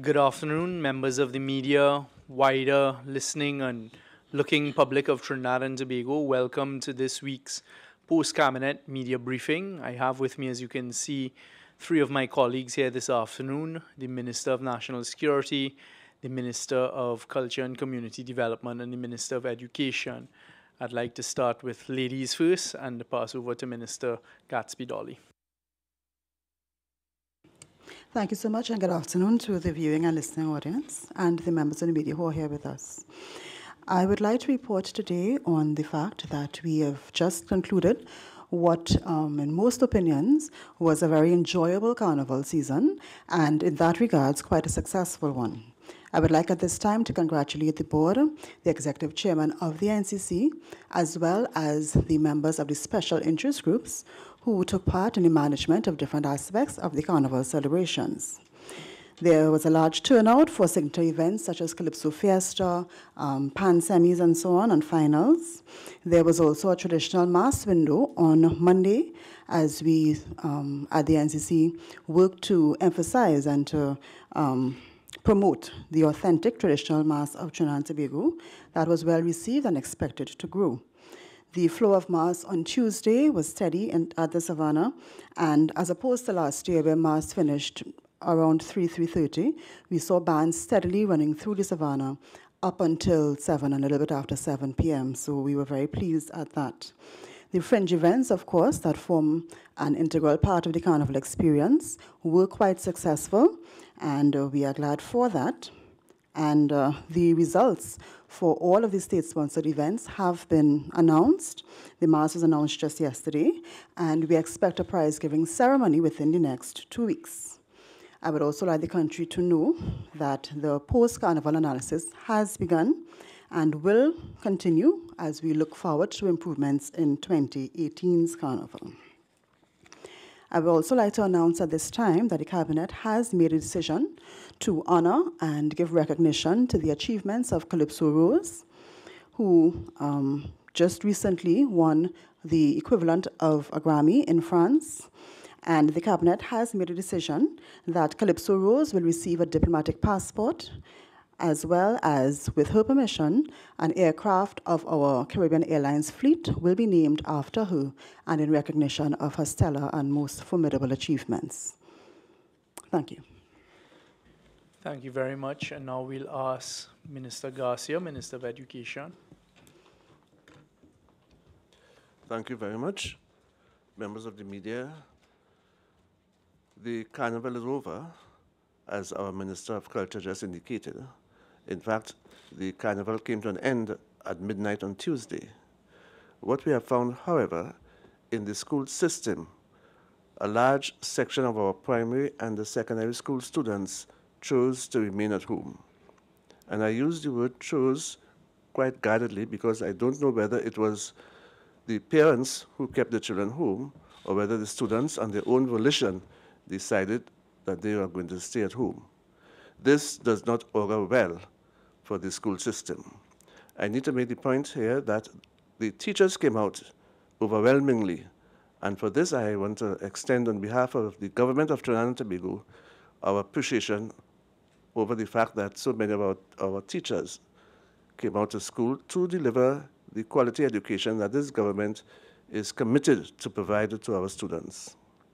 Good afternoon, members of the media, wider listening and looking public of Trinidad and Tobago. Welcome to this week's post-cabinet media briefing. I have with me, as you can see, three of my colleagues here this afternoon: the Minister of National Security, the Minister of Culture and Community Development, and the Minister of Education. I'd like to start with ladies first and pass over to Minister Gatsby Dolly. Thank you so much, and good afternoon to the viewing and listening audience and the members of the media who are here with us. I would like to report today on the fact that we have just concluded what, in most opinions, was a very enjoyable carnival season, and in that regards, quite a successful one. I would like at this time to congratulate the board, the executive chairman of the NCC, as well as the members of the special interest groups who took part in the management of different aspects of the carnival celebrations. There was a large turnout for signature events such as Calypso Fiesta, Pan Semis and so on, and finals. There was also a traditional mass window on Monday as we at the NCC worked to emphasize and to promote the authentic traditional mass of Trinidad and Tobago that was well received and expected to grow. The flow of mass on Tuesday was steady at the Savannah, and as opposed to last year where mass finished around 3:30, we saw bands steadily running through the Savannah up until 7 and a little bit after 7 p.m., so we were very pleased at that. The fringe events, of course, that form an integral part of the carnival experience were quite successful, and we are glad for that. And the results for all of the state-sponsored events have been announced. The mass was announced just yesterday, and we expect a prize-giving ceremony within the next 2 weeks. I would also like the country to know that the post-carnival analysis has begun and will continue as we look forward to improvements in 2018's carnival. I would also like to announce at this time that the Cabinet has made a decision to honor and give recognition to the achievements of Calypso Rose, who just recently won the equivalent of a Grammy in France. And the Cabinet has made a decision that Calypso Rose will receive a diplomatic passport, as well as, with her permission, an aircraft of our Caribbean Airlines fleet will be named after her and in recognition of her stellar and most formidable achievements. Thank you. Thank you very much. And now we'll ask Minister Garcia, Minister of Education. Thank you very much. Members of the media, the carnival is over, as our Minister of Culture just indicated. In fact, the carnival came to an end at midnight on Tuesday. What we have found, however, in the school system, a large section of our primary and the secondary school students chose to remain at home. And I use the word chose quite guardedly because I don't know whether it was the parents who kept the children home or whether the students on their own volition decided that they are going to stay at home. This does not augur well for the school system. I need to make the point here that the teachers came out overwhelmingly, and for this I want to extend on behalf of the government of Trinidad and Tobago our appreciation over the fact that so many of our teachers came out to school to deliver the quality education that this government is committed to provide to our students.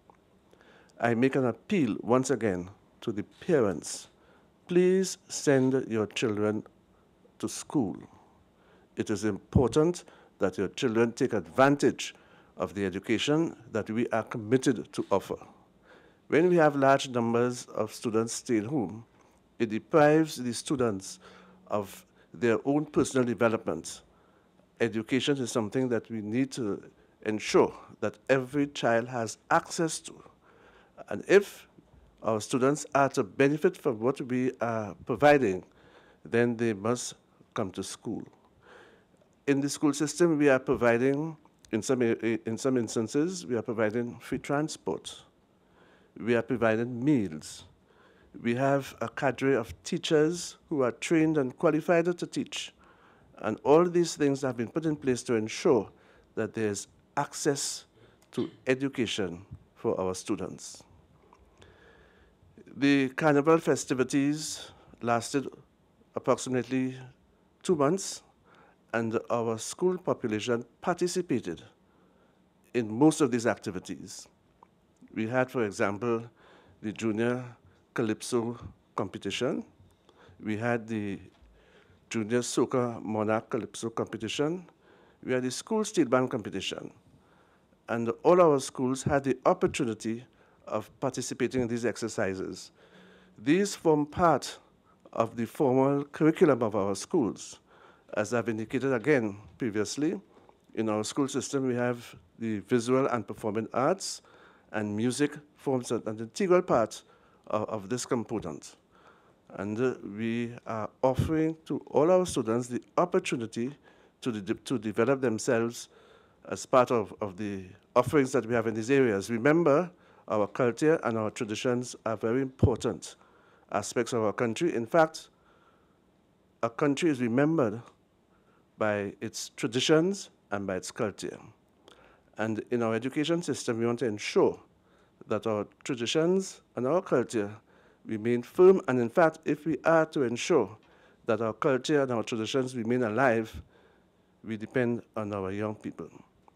I make an appeal once again to the parents. Please send your children to school. It is important that your children take advantage of the education that we are committed to offer. When we have large numbers of students staying home, it deprives the students of their own personal development. Education is something that we need to ensure that every child has access to. And if our students are to benefit from what we are providing, then they must come to school. In the school system, we are providing, in some instances, we are providing free transport. We are providing meals. We have a cadre of teachers who are trained and qualified to teach. And all these things have been put in place to ensure that there's access to education for our students. The Carnival festivities lasted approximately 2 months, and our school population participated in most of these activities. We had, for example, the Junior Calypso competition. We had the Junior Soca Monarch Calypso competition. We had the school state band competition. And all our schools had the opportunity of participating in these exercises. These form part of the formal curriculum of our schools. As I've indicated again previously, in our school system we have the visual and performing arts, and music forms an integral part of this component. And we are offering to all our students the opportunity to develop themselves as part of the offerings that we have in these areas. Remember, our culture and our traditions are very important aspects of our country. In fact, a country is remembered by its traditions and by its culture. And in our education system, we want to ensure that our traditions and our culture remain firm. And in fact, if we are to ensure that our culture and our traditions remain alive, we depend on our young people.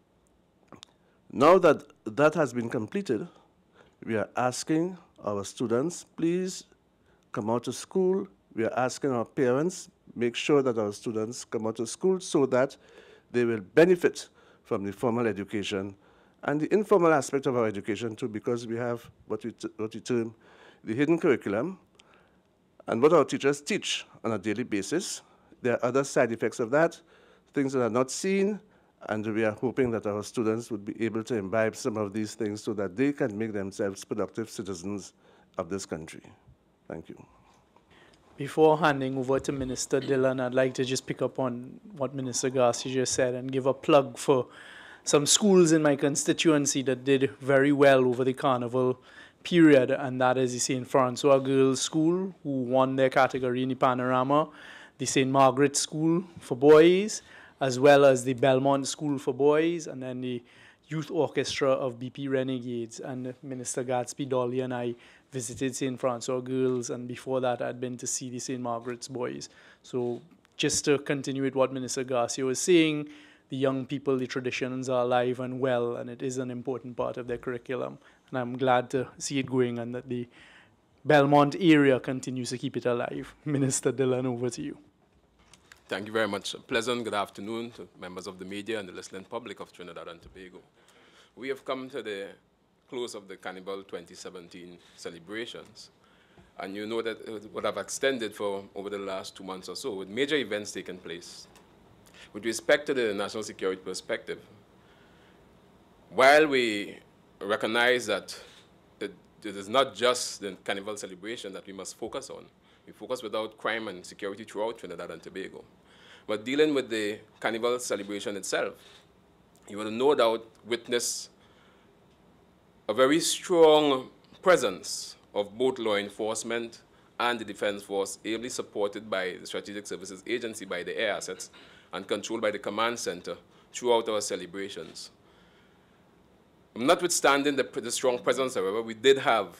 Now that that has been completed, we are asking our students, please come out to school. We are asking our parents, make sure that our students come out to school so that they will benefit from the formal education and the informal aspect of our education too, because we have what we term the hidden curriculum and what our teachers teach on a daily basis. There are other side effects of that, things that are not seen, and we are hoping that our students would be able to imbibe some of these things so that they can make themselves productive citizens of this country. Thank you. Before handing over to Minister Dillon, I'd like to just pick up on what Minister Garcia just said and give a plug for some schools in my constituency that did very well over the carnival period, and that is the St. Francois Girls' School, who won their category in the Panorama, the St. Margaret School for boys, as well as the Belmont School for boys, and then the Youth Orchestra of BP Renegades. And Minister Gadsby Dolly and I visited St. Francois Girls, and before that I'd been to see the St. Margaret's boys. So just to continue with what Minister Garcia was saying, the young people, the traditions are alive and well, and it is an important part of their curriculum. And I'm glad to see it going and that the Belmont area continues to keep it alive. Minister Dillon, over to you. Thank you very much. A pleasant good afternoon to members of the media and the listening public of Trinidad and Tobago. We have come to the close of the Carnival 2017 celebrations. And you know that it would have extended for over the last 2 months or so, with major events taking place. With respect to the national security perspective, while we recognize that it is not just the Carnival celebration that we must focus on, we focus without crime and security throughout Trinidad and Tobago. But dealing with the Carnival celebration itself, you will no doubt witness a very strong presence of both law enforcement and the Defense Force, ably supported by the Strategic Services Agency, by the air assets, and controlled by the command center throughout our celebrations. Notwithstanding the strong presence, however, we did have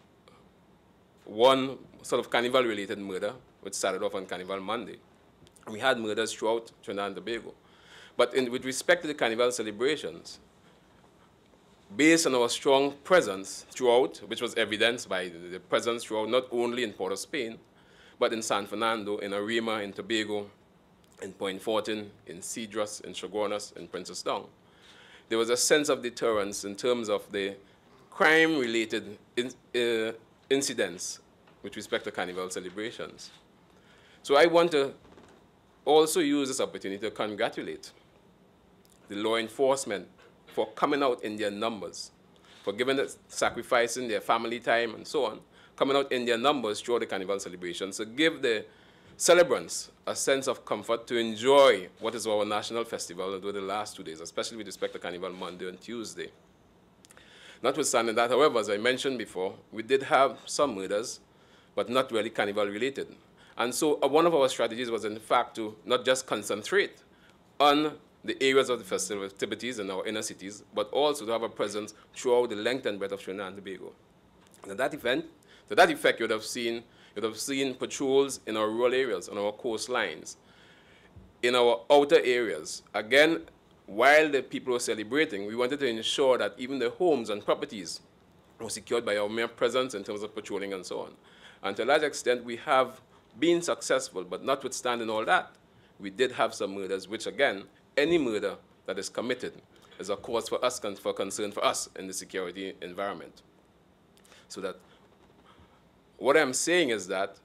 one sort of carnival-related murder, which started off on Carnival Monday. We had murders throughout Trinidad and Tobago. But with respect to the Carnival celebrations, based on our strong presence throughout, which was evidenced by the presence throughout not only in Port of Spain, but in San Fernando, in Arima, in Tobago, in Point Fortin, in Cedros, in Chaguanas, in Princess Down. There was a sense of deterrence in terms of the crime-related incidents with respect to Carnival celebrations. So I want to also use this opportunity to congratulate the law enforcement for coming out in their numbers, for sacrificing their family time and so on, coming out in their numbers throughout the Carnival celebrations to give the celebrants a sense of comfort to enjoy what is our national festival over the last 2 days, especially with respect to Carnival Monday and Tuesday. Notwithstanding that, however, as I mentioned before, we did have some murders, but not really Carnival related. And so one of our strategies was, in fact, to not just concentrate on the areas of the festivities in our inner cities, but also to have a presence throughout the length and breadth of Trinidad and Tobago. And that event To that effect, you would have seen patrols in our rural areas, on our coastlines, in our outer areas. Again, while the people were celebrating, we wanted to ensure that even the homes and properties were secured by our mere presence in terms of patrolling and so on. And to a large extent, we have been successful, but notwithstanding all that, we did have some murders, which again, any murder that is committed is a cause for us, for concern for us in the security environment. So that what I'm saying is that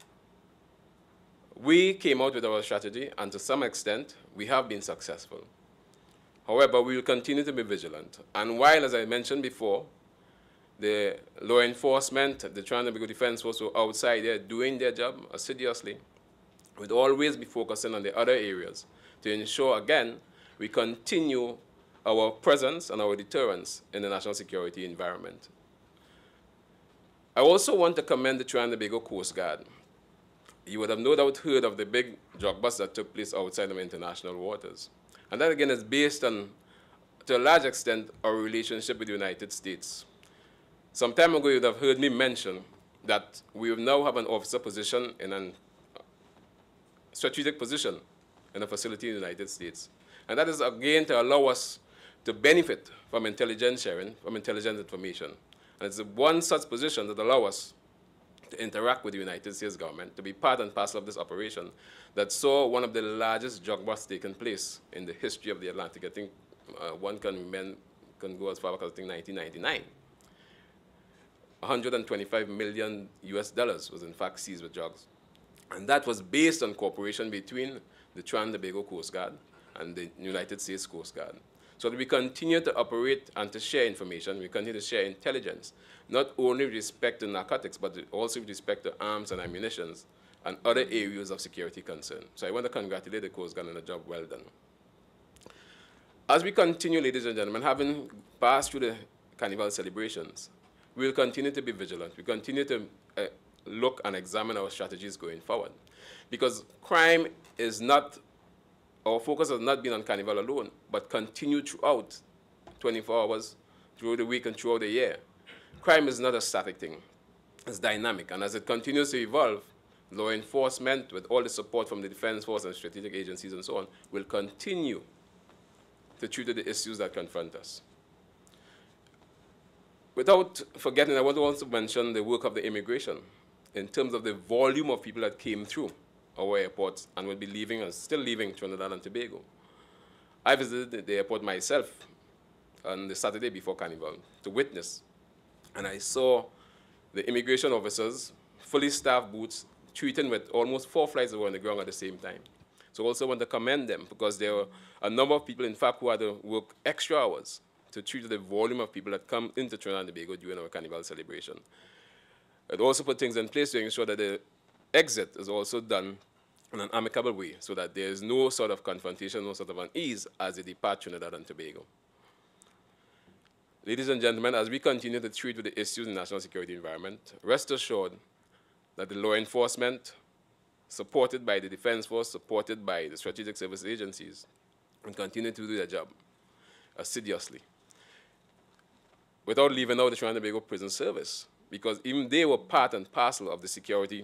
we came out with our strategy, and to some extent, we have been successful. However, we will continue to be vigilant. And while, as I mentioned before, the law enforcement, the Trinidad and Tobago Defense Force were outside there doing their job assiduously, we'd always be focusing on the other areas to ensure, again, we continue our presence and our deterrence in the national security environment. I also want to commend the Trinidad and Tobago Coast Guard. You would have no doubt heard of the big drug bust that took place outside of international waters. And that, again, is based on, to a large extent, our relationship with the United States. Some time ago, you would have heard me mention that we now have an officer position in a strategic position in a facility in the United States. And that is, again, to allow us to benefit from intelligence sharing, from intelligence information. And it's one such position that allows us to interact with the United States government, to be part and parcel of this operation that saw one of the largest drug busts taking place in the history of the Atlantic. I think one can go as far back as, I think, 1999. $125 million US was in fact seized with drugs. And that was based on cooperation between the Trinidad and Tobago Coast Guard and the United States Coast Guard. So that we continue to operate and to share information, we continue to share intelligence, not only with respect to narcotics, but also with respect to arms and ammunition and other areas of security concern. So I want to congratulate the Coast Guard on a job well done. As we continue, ladies and gentlemen, having passed through the Carnival celebrations, we will continue to be vigilant. We continue to look and examine our strategies going forward. Because crime is not, our focus has not been on Carnival alone, but continued throughout 24 hours, through the week and throughout the year. Crime is not a static thing. It's dynamic. And as it continues to evolve, law enforcement, with all the support from the Defense Force and strategic agencies and so on, will continue to treat the issues that confront us. Without forgetting, I want to also mention the work of the immigration in terms of the volume of people that came through our airports and will be leaving and still leaving Trinidad and Tobago. I visited the airport myself on the Saturday before Carnival to witness, and I saw the immigration officers, fully staffed booths, treating with almost 4 flights that were on the ground at the same time. So I also want to commend them because there were a number of people, in fact, who had to work extra hours to treat the volume of people that come into Trinidad and Tobago during our Carnival celebration. It also put things in place to ensure that the exit is also done in an amicable way so that there is no sort of confrontation, no sort of unease as they depart Trinidad and Tobago. Ladies and gentlemen, as we continue to treat with the issues in the national security environment, rest assured that the law enforcement, supported by the Defense Force, supported by the strategic service agencies, will continue to do their job assiduously, without leaving out the Trinidad and Tobago Prison Service, because even they were part and parcel of the security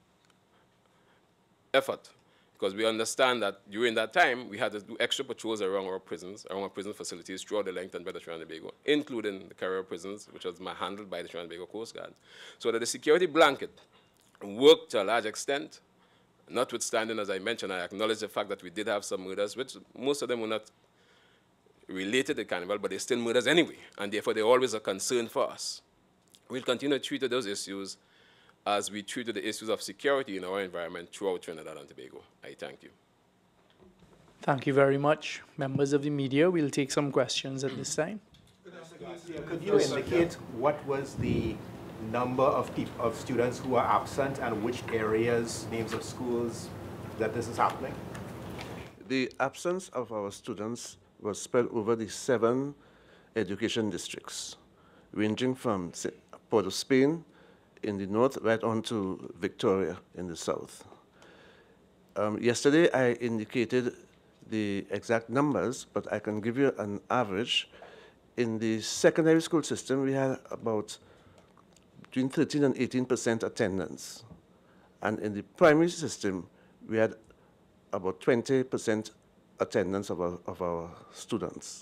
effort, because we understand that during that time, we had to do extra patrols around our prisons, around our prison facilities throughout the length and breadth of Trinidad and Tobago, including the Carrier prisons, which was handled by the Trinidad and Tobago Coast Guard. So that the security blanket worked to a large extent, notwithstanding, as I mentioned, I acknowledge the fact that we did have some murders, which most of them were not related to Carnival, but they're still murders anyway, and therefore they're always a concern for us. We'll continue to treat those issues as we treated the issues of security in our environment throughout Trinidad and Tobago. I thank you. Thank you very much. Members of the media, we'll take some questions at this time. Could you indicate what was the number of students who are absent and which areas, names of schools that this is happening? The absence of our students was spread over the 7 education districts, ranging from Port of Spain in the north right on to Victoria in the south. Yesterday I indicated the exact numbers, but I can give you an average. In the secondary school system, we had about between 13 and 18% attendance. And in the primary system, we had about 20% attendance of our students.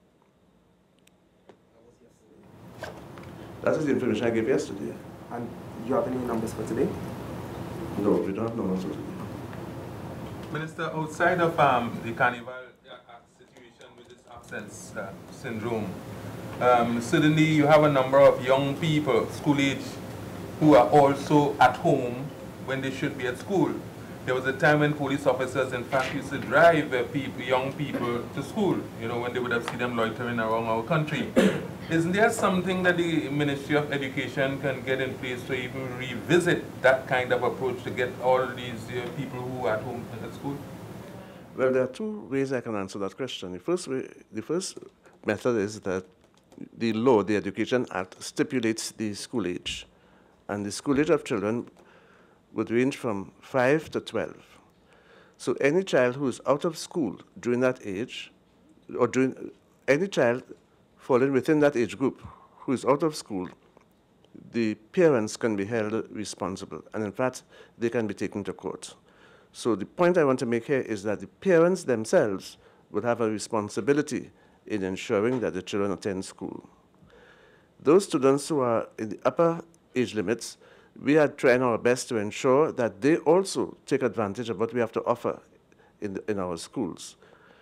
That is the information I gave yesterday. And do you have any numbers for today? No, we don't have numbers for today. Minister, outside of the carnival situation with this absence syndrome, suddenly you have a number of young people, school age, who are also at home when they should be at school. There was a time when police officers, in fact, used to drive young people to school, you know, when they would have seen them loitering around our country. Isn't there something that the Ministry of Education can get in place to even revisit that kind of approach to get all these people who are at home at school? Well, there are two ways I can answer that question. The first method is that the law, the Education Act, stipulates the school age. And the school age of children would range from 5 to 12. So any child who is out of school during that age, or any child falling within that age group who is out of school, the parents can be held responsible. And in fact, they can be taken to court. So the point I want to make here is that the parents themselves would have a responsibility in ensuring that the children attend school. Those students who are in the upper age limits, we are trying our best to ensure that they also take advantage of what we have to offer in our schools.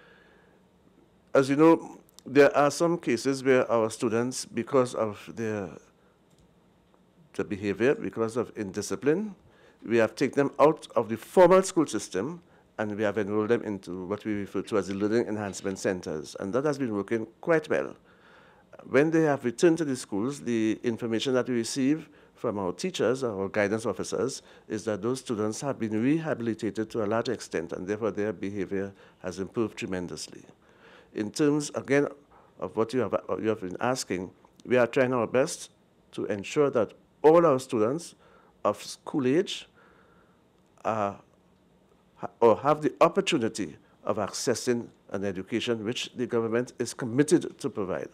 As you know, there are some cases where our students, because of their behavior, because of indiscipline, we have taken them out of the formal school system and we have enrolled them into what we refer to as the learning enhancement centers. And that has been working quite well. When they have returned to the schools, the information that we receive from our teachers, our guidance officers, is that those students have been rehabilitated to a large extent, and therefore their behavior has improved tremendously. In terms, again, of what you have been asking, we are trying our best to ensure that all our students of school age or have the opportunity of accessing an education which the government is committed to provide.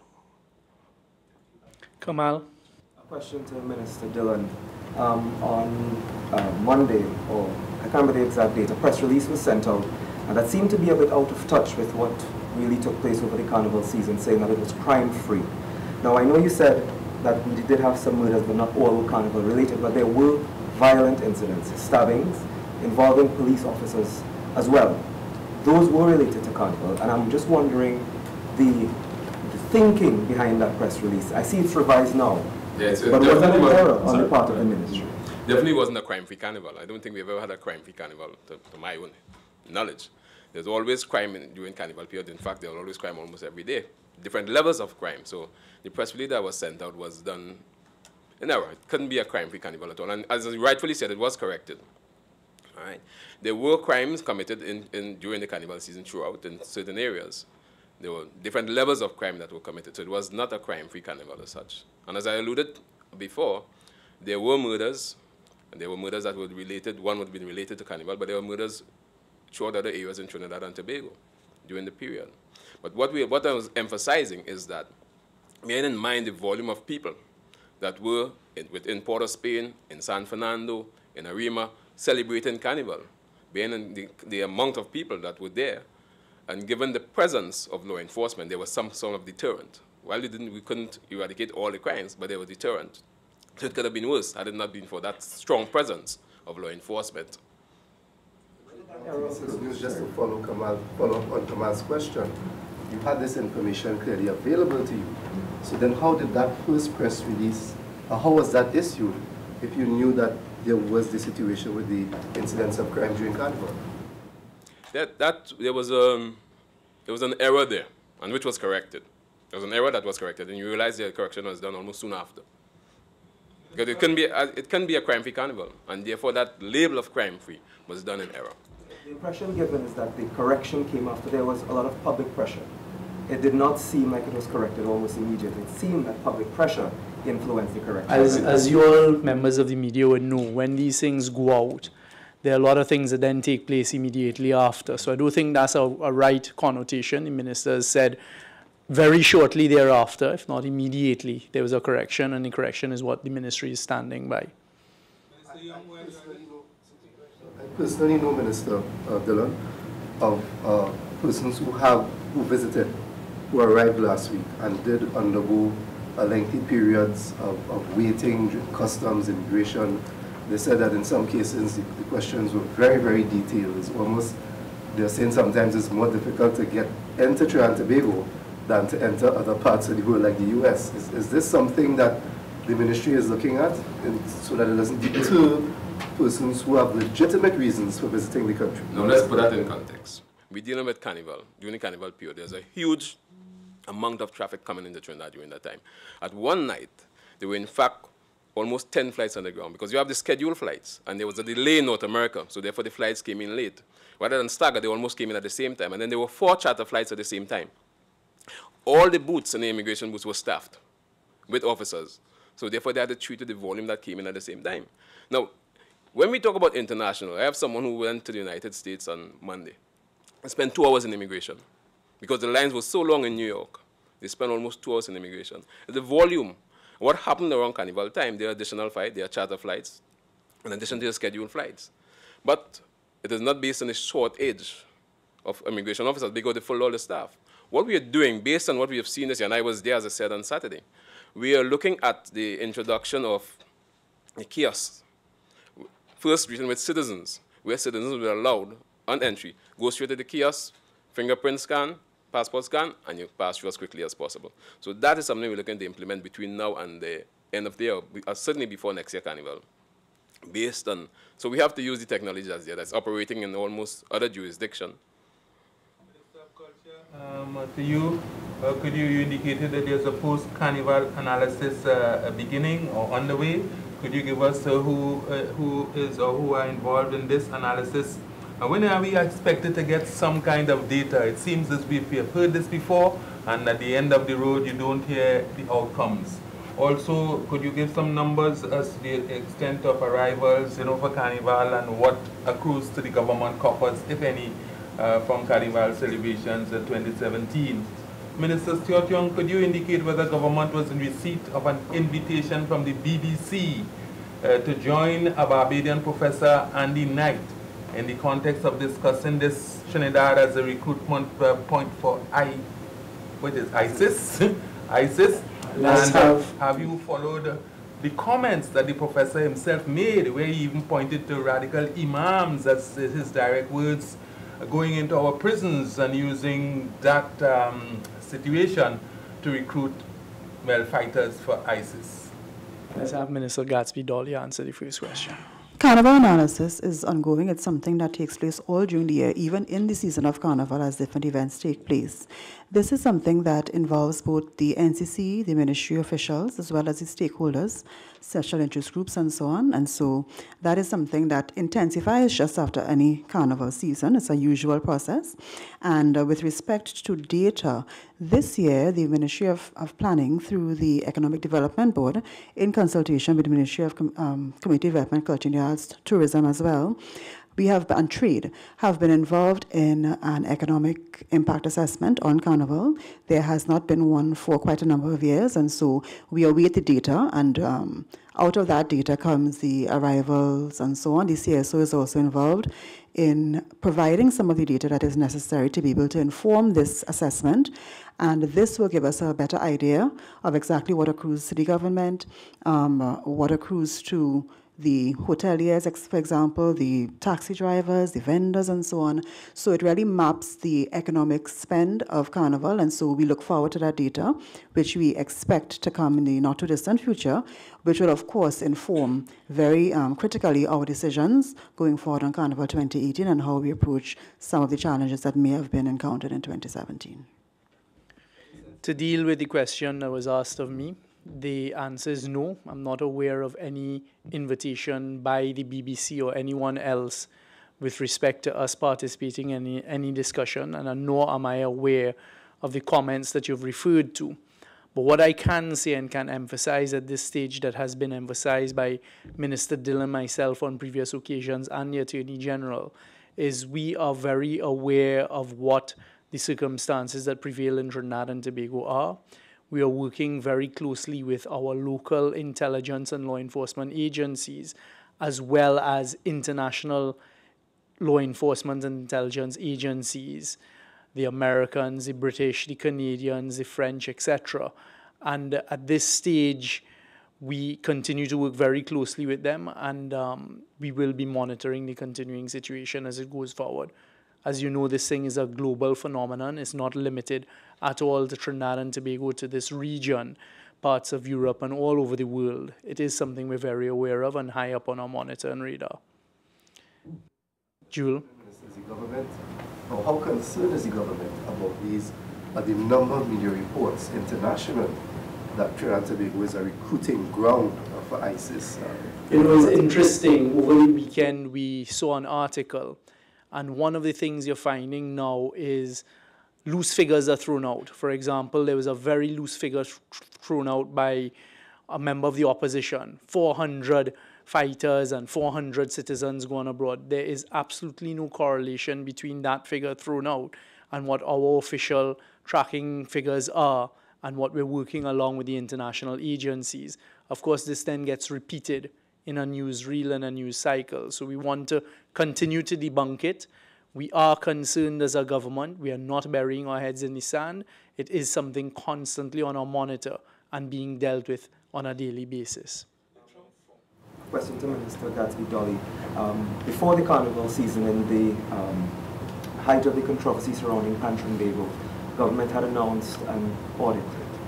Kamal? A question to Minister Dillon. On Monday, or I can't remember the exact date, a press release was sent out, and that seemed to be a bit out of touch with what really took place over the carnival season, saying that it was crime-free. Now, I know you said that we did have some murders, but not all were carnival related, but there were violent incidents, stabbings, involving police officers as well. Those were related to carnival, and I'm just wondering the thinking behind that press release. I see it's revised now, yes, but was that an error on the part of the ministry? Definitely wasn't a crime-free carnival. I don't think we've ever had a crime-free carnival, to my own knowledge. There's always crime during carnival period. In fact, there's always crime almost every day. Different levels of crime. So the press release that was sent out was done in error. It couldn't be a crime-free carnival at all. And as you rightfully said, it was corrected. All right. There were crimes committed during the carnival season throughout in certain areas. There were different levels of crime that were committed. So it was not a crime-free carnival as such. And as I alluded before, there were murders. And there were murders that were related. One would have been related to carnival, but there were murders throughout other areas in Trinidad and Tobago during the period. But what I was emphasizing is that, bearing in mind the volume of people that were within Port of Spain, in San Fernando, in Arima, celebrating carnival, bearing in the amount of people that were there, and given the presence of law enforcement, there was some sort of deterrent. While we couldn't eradicate all the crimes, but there was deterrent. So it could have been worse had it not been for that strong presence of law enforcement. Just to follow up on Kamal's question, you had this information clearly available to you. So then how did that first press release, how was that issued if you knew that there was the situation with the incidents of crime during carnival? There was an error there, and which was corrected. There was an error that was corrected, and you realize the correction was done almost soon after. Because it can be a crime-free carnival, and therefore that label of crime-free was done in error. The impression given is that the correction came after there was a lot of public pressure. It did not seem like it was corrected almost immediately. It seemed that public pressure influenced the correction. As you all members of the media would know, when these things go out, there are a lot of things that then take place immediately after. So I do think that's a right connotation. The minister has said very shortly thereafter, if not immediately, there was a correction, and the correction is what the ministry is standing by. I personally know, Minister Dillon, of persons who visited, who arrived last week and did undergo lengthy periods of waiting, customs, immigration. They said that in some cases the questions were very, very detailed. It's almost, they're saying sometimes it's more difficult to get into Trinidad and Tobago than to enter other parts of the world like the US. Is this something that the ministry is looking at so that it doesn't deter persons who have legitimate reasons for visiting the country? Now let's put that in context. We're dealing with Carnival. During the Carnival period, there's a huge amount of traffic coming into Trinidad during that time. At one night, there were in fact almost 10 flights on the ground because you have the scheduled flights and there was a delay in North America, so therefore the flights came in late. Rather than stagger, they almost came in at the same time, and then there were 4 charter flights at the same time. All the booths in the immigration booths were staffed with officers, so therefore they had to treat the volume that came in at the same time. Now, when we talk about international, I have someone who went to the United States on Monday. I spent 2 hours in immigration because the lines were so long in New York. They spent almost 2 hours in immigration. The volume, what happened around Carnival time, there are additional flights, there are charter flights, in addition to the scheduled flights. But it is not based on the shortage of immigration officers because they follow all the staff. What we are doing, based on what we have seen this year, and I was there, as I said, on Saturday, we are looking at the introduction of the kiosks. First region with citizens, where citizens will be allowed on entry, go straight to the kiosk, fingerprint scan, passport scan, and you pass through as quickly as possible. So that is something we're looking to implement between now and the end of the year, certainly before next year Carnival. Based on, so we have to use the technology that's there, that's operating in almost other jurisdictions. Minister of Culture, to you, could you indicated that there's a post-Carnival analysis beginning or on the way? Could you give us who is or who are involved in this analysis? When are we expected to get some kind of data? It seems as if we have heard this before, and at the end of the road, you don't hear the outcomes. Also, could you give some numbers as to the extent of arrivals, for Carnival, and what accrues to the government coffers, if any, from Carnival celebrations in 2017? Minister Stuart Young, could you indicate whether government was in receipt of an invitation from the BBC to join a Barbadian professor, Andy Knight, in the context of discussing this Trinidad as a recruitment point for ISIS? ISIS? And have you followed the comments that the professor himself made, where he even pointed to radical imams, as his direct words, going into our prisons and using that situation to recruit male fighters for ISIS? Let's have Minister Gatsby Dolly answer the first question. Carnival analysis is ongoing. It's something that takes place all during the year, even in the season of Carnival as different events take place. This is something that involves both the NCC, the ministry officials, as well as the stakeholders, special interest groups, and so on. And so that is something that intensifies just after any Carnival season. It's a usual process. And with respect to data, this year, the Ministry of Planning, through the Economic Development Board, in consultation with the Ministry of Community Development, Culture and the Arts, Tourism as well, and trade, have been involved in an economic impact assessment on Carnival. There has not been one for quite a number of years, and so we await the data, and out of that data comes the arrivals and so on. The CSO is also involved in providing some of the data that is necessary to be able to inform this assessment, and this will give us a better idea of exactly what accrues to the government, what accrues to the hoteliers, for example, the taxi drivers, the vendors, and so on. So it really maps the economic spend of Carnival, and so we look forward to that data, which we expect to come in the not-too-distant future, which will, of course, inform very critically our decisions going forward on Carnival 2018 and how we approach some of the challenges that may have been encountered in 2017. To deal with the question that was asked of me, the answer is no. I'm not aware of any invitation by the BBC or anyone else with respect to us participating in any discussion, and nor am I aware of the comments that you've referred to. But what I can say and can emphasize at this stage, that has been emphasized by Minister Dillon, myself on previous occasions, and the Attorney General, is we are very aware of what the circumstances that prevail in Trinidad and Tobago are. We are working very closely with our local intelligence and law enforcement agencies, as well as international law enforcement and intelligence agencies, the Americans, the British, the Canadians, the French, etc. And at this stage, we continue to work very closely with them, and we will be monitoring the continuing situation as it goes forward. As you know, this thing is a global phenomenon. It's not limited at all to Trinidad and Tobago, to this region, parts of Europe and all over the world. It is something we're very aware of and high up on our monitor and radar. Jewel? Is the government, or how concerned is the government about the number of media reports internationally that Trinidad and Tobago is a recruiting ground for ISIS? It was interesting. Over the weekend, we saw an article, and one of the things you're finding now is loose figures are thrown out. For example, there was a very loose figure thrown out by a member of the opposition, 400 fighters and 400 citizens going abroad. There is absolutely no correlation between that figure thrown out and what our official tracking figures are and what we're working along with the international agencies. Of course, this then gets repeated in a newsreel and a news cycle. So we want to continue to debunk it. We are concerned as a government. We are not burying our heads in the sand. It is something constantly on our monitor and being dealt with on a daily basis. Question to Minister Gatsby Dolly. Before the carnival season, in the height of the controversy surrounding Pan Trinbago, government had announced an audit.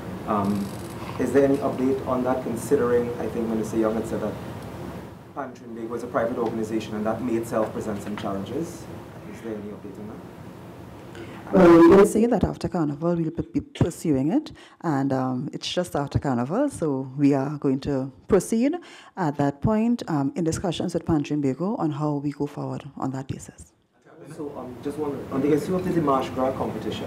Is there any update on that, considering, I think Minister Young had said that Pan Trinbago is a private organization and that may itself present some challenges? Is there any update on that? Well, we will say that after Carnival we'll be pursuing it, and it's just after Carnival, so we are going to proceed at that point in discussions with Pan Trinbago on how we go forward on that basis. So just wondering, on the issue of the Dimanche Gras competition,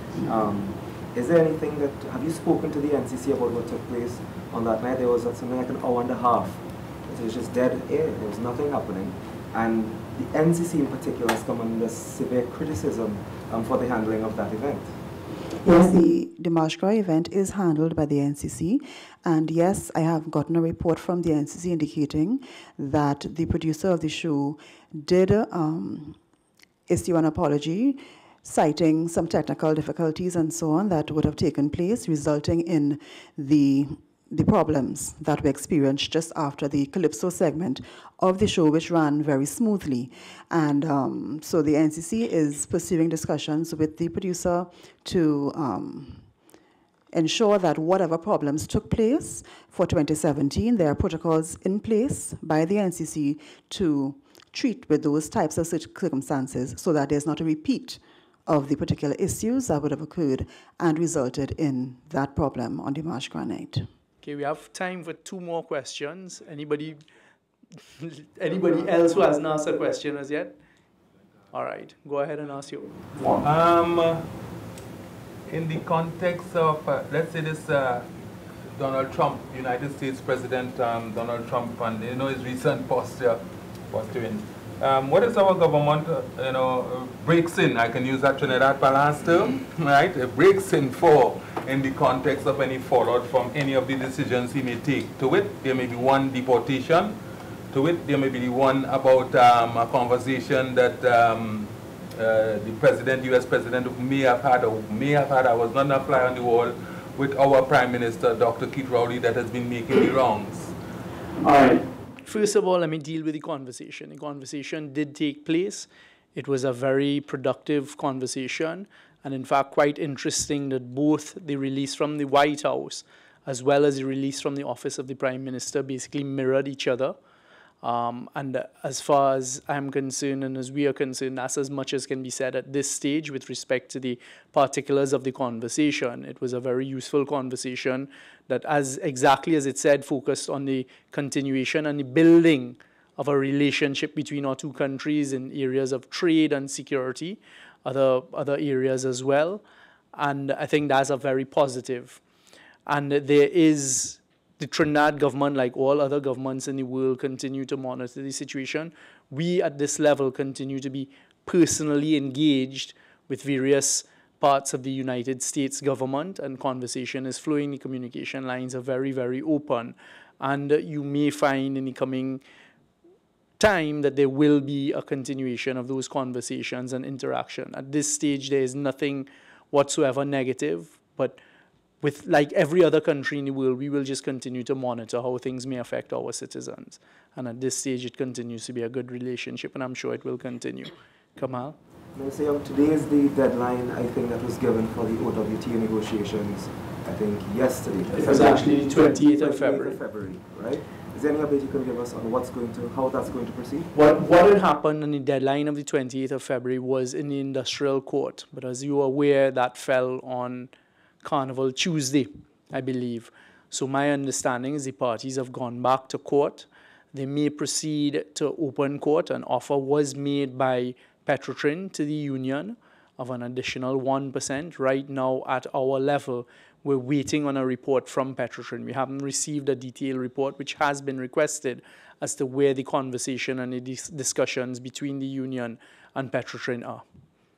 is there anything that, have you spoken to the NCC about what took place on that night? There was something like an hour and a half. It was just dead air. There was nothing happening. And the NCC in particular has come under severe criticism for the handling of that event. Yes, the Dimanche Gras event is handled by the NCC, and yes, I have gotten a report from the NCC indicating that the producer of the show did issue an apology, citing some technical difficulties and so on that would have taken place, resulting in the problems that we experienced just after the Calypso segment of the show, which ran very smoothly. And so the NCC is pursuing discussions with the producer to ensure that whatever problems took place for 2017, there are protocols in place by the NCC to treat with those types of circumstances so that there's not a repeat of the particular issues that would have occurred and resulted in that problem on Dimanche Gras night. Okay, we have time for 2 more questions. Anybody else who hasn't asked a question as yet? All right, go ahead and ask you. In the context of, let's say this Donald Trump, United States President Donald Trump, and his recent posture, what is our government, breaks in, I can use that Trinidad Palace term, right? It breaks in for in the context of any fallout from any of the decisions he may take. To it, there may be one deportation. To it, there may be one about a conversation that the president, U.S. president may have had, I was not a fly on the wall, with our Prime Minister, Dr. Keith Rowley, that has been making the rounds. All right. First of all, let me deal with the conversation. The conversation did take place. It was a very productive conversation, and in fact quite interesting that both the release from the White House as well as the release from the Office of the Prime Minister basically mirrored each other. And as far as I'm concerned and as we are concerned, that's as much as can be said at this stage with respect to the particulars of the conversation. It was a very useful conversation that, exactly as it said, focused on the continuation and the building of a relationship between our two countries in areas of trade and security, other areas as well. And I think that's a very positive. And there is the Trinidad government, like all other governments in the world, continue to monitor the situation. We at this level continue to be personally engaged with various parts of the United States government, and conversation is flowing. The communication lines are very, very open. And you may find in the coming time that there will be a continuation of those conversations and interaction. At this stage, there is nothing whatsoever negative, but with like every other country in the world, we will just continue to monitor how things may affect our citizens. And at this stage, it continues to be a good relationship, and I'm sure it will continue. Kamal? Today is the deadline, I think, that was given for the OWT negotiations, I think, yesterday. It was actually the 28th of February. Right? Is there any update you can give us on how that's going to proceed? What had happened on the deadline of the 28th of February was in the industrial court. But as you are aware, that fell on Carnival Tuesday, I believe. So my understanding is the parties have gone back to court. They may proceed to open court. An offer was made by Petrotrin to the union of an additional 1%. Right now, at our level, we're waiting on a report from Petrotrin. We haven't received a detailed report, which has been requested, as to where the conversation and the discussions between the union and Petrotrin are.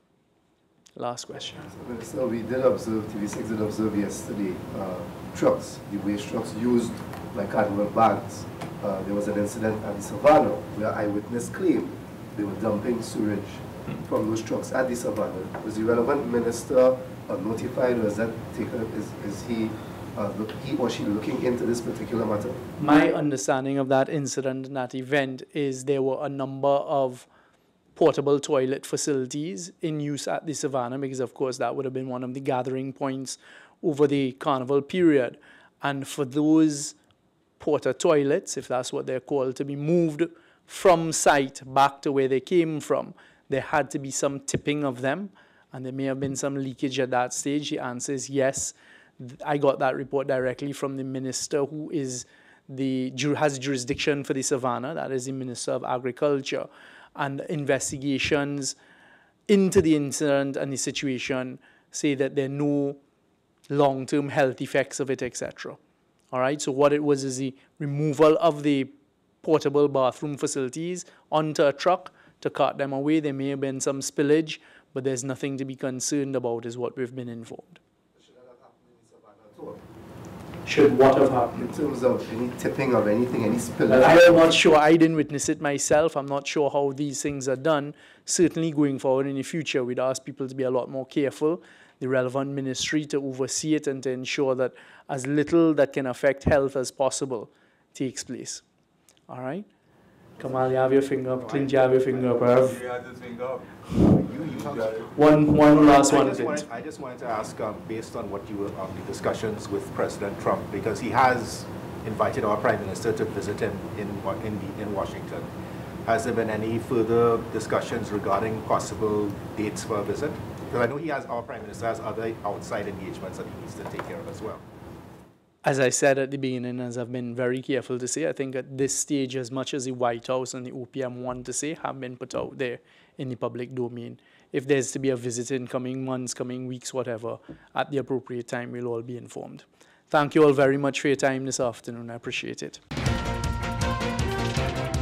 Last question. So we did observe, TV6 did observe yesterday, trucks, the waste trucks used like Carnival bags. There was an incident at the Savannah where eyewitness claimed they were dumping sewage from those trucks at the Savannah. Was the relevant minister notified, or is that taken? Is he or she looking into this particular matter? My understanding of that incident and that event is there were a number of portable toilet facilities in use at the Savannah, because of course that would have been one of the gathering points over the carnival period. And for those porta toilets, if that's what they're called, to be moved from site back to where they came from, there had to be some tipping of them, and there may have been some leakage at that stage. The answer is yes. I got that report directly from the minister who has jurisdiction for the Savannah, that is the Minister of Agriculture. And investigations into the incident and the situation say that there are no long-term health effects of it, etc. All right, so what it was is the removal of the portable bathroom facilities onto a truck to cart them away. There may have been some spillage, but there's nothing to be concerned about, is what we've been informed. Should that have happened in Savannah at all? Should what have happened? In terms of any tipping of anything, any spillage? Well, I am not sure. I didn't witness it myself. I'm not sure how these things are done. Certainly going forward in the future, we'd ask people to be a lot more careful, the relevant ministry to oversee it and to ensure that as little that can affect health as possible takes place. All right? Kamal, you have your finger up. Clint, you have your finger up. He has his finger up. One last one. I just wanted to ask, based on what you were on the discussions with President Trump, because he has invited our Prime Minister to visit him in Washington. Has there been any further discussions regarding possible dates for a visit? Because I know our Prime Minister has other outside engagements that he needs to take care of as well. As I said at the beginning, as I've been very careful to say, I think at this stage, as much as the White House and the OPM want to say, have been put out there in the public domain. If there's to be a visit in coming months, coming weeks, whatever, at the appropriate time, we'll all be informed. Thank you all very much for your time this afternoon. I appreciate it.